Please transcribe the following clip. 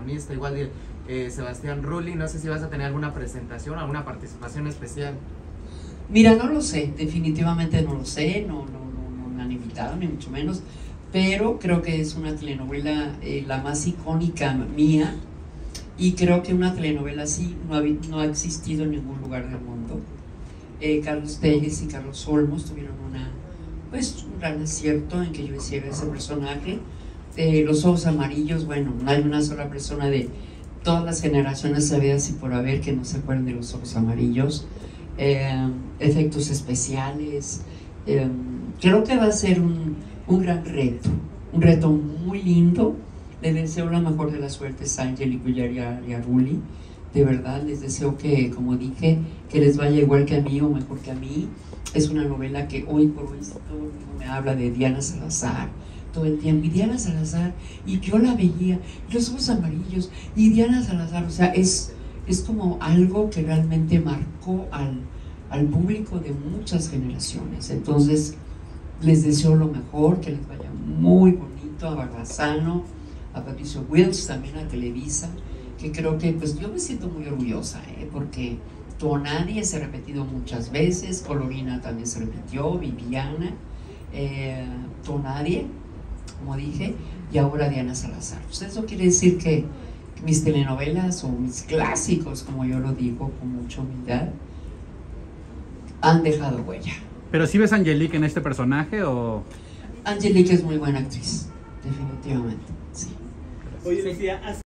guionista, igual de Sebastián Rulli. No sé si vas a tener alguna presentación, alguna participación especial. Mira, no lo sé, definitivamente no lo sé, no me han invitado, ni mucho menos, pero creo que es una telenovela la más icónica mía, y creo que una telenovela así no ha existido en ningún lugar del mundo. Carlos Telles y Carlos Olmos tuvieron un gran acierto en que yo hiciera ese personaje. Los ojos amarillos, bueno, no hay una sola persona de todas las generaciones habidas y por haber que no se acuerden de los ojos amarillos. Efectos especiales, creo que va a ser un gran reto, un reto muy lindo. Le deseo la mejor de las suertes a Angélica y a Rulli. De verdad, les deseo que, como dije, que les vaya igual que a mí o mejor que a mí. Es una novela que hoy por hoy todo el mundo me habla de Diana Salazar todo el tiempo, y Diana Salazar, y yo la veía, y los ojos amarillos, y Diana Salazar, o sea, es como algo que realmente marcó al público de muchas generaciones. Entonces, les deseo lo mejor, que les vaya muy bonito, a Barbazano, a Patricio Wills, también a Televisa, que creo que pues yo me siento muy orgullosa, porque Tonadie se ha repetido muchas veces, Colorina también se repitió, Viviana, Tonadie, como dije, y ahora Diana Salazar. Pues eso quiere decir que mis telenovelas o mis clásicos, como yo lo digo con mucha humildad, han dejado huella. ¿Pero sí ves a Angélique en este personaje o...? Angélique es muy buena actriz, definitivamente, sí. Oye, Lucía,